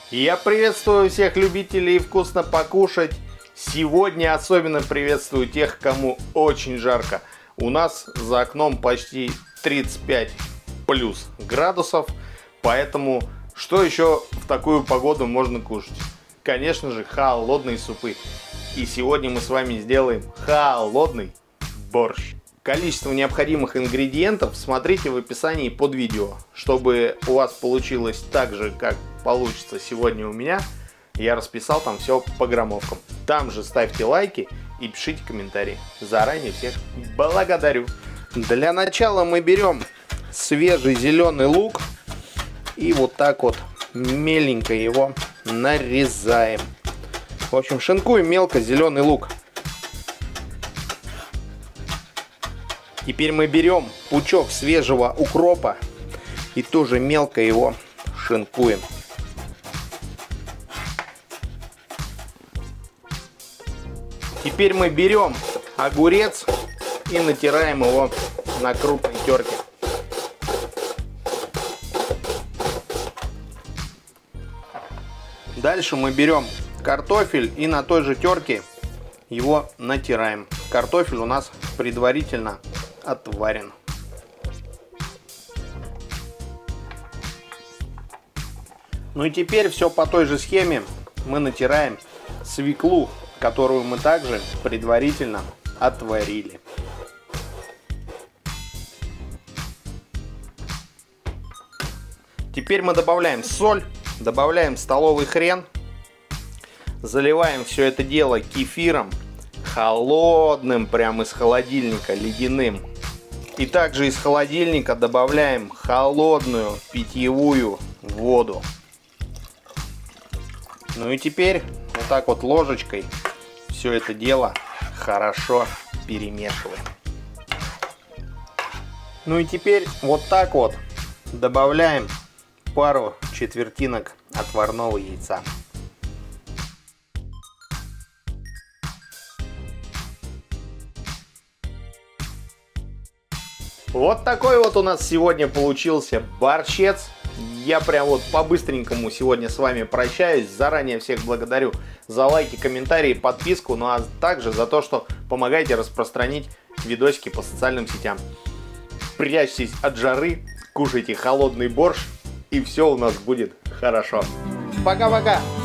Я приветствую всех любителей вкусно покушать. Сегодня особенно приветствую тех, кому очень жарко. У нас за окном почти 35 плюс градусов, поэтому что еще в такую погоду можно кушать? Конечно же, холодные супы. И сегодня мы с вами сделаем холодный борщ. Количество необходимых ингредиентов смотрите в описании под видео. Чтобы у вас получилось так же, как получится сегодня у меня, я расписал там все по граммовкам. Там же ставьте лайки и пишите комментарии. Заранее всех благодарю. Для начала мы берем свежий зеленый лук и вот так вот меленько его нарезаем. В общем, шинкуем мелко зеленый лук. Теперь мы берем пучок свежего укропа и тоже мелко его шинкуем. Теперь мы берем огурец и натираем его на крупной терке. Дальше мы берем картофель и на той же терке его натираем. Картофель у нас предварительно отварен. Ну и теперь все по той же схеме мы натираем свеклу, которую мы также предварительно отварили. Теперь мы добавляем соль, добавляем столовый хрен, заливаем все это дело кефиром, холодным, прямо из холодильника, ледяным. И также из холодильника добавляем холодную питьевую воду. Ну и теперь вот так вот ложечкой все это дело хорошо перемешиваем. Ну и теперь вот так вот добавляем пару четвертинок отварного яйца. Вот такой вот у нас сегодня получился борщец. Я прям вот по-быстренькому сегодня с вами прощаюсь. Заранее всех благодарю за лайки, комментарии, подписку. Ну а также за то, что помогаете распространить видосики по социальным сетям. Прячьтесь от жары, кушайте холодный борщ, и все у нас будет хорошо. Пока-пока!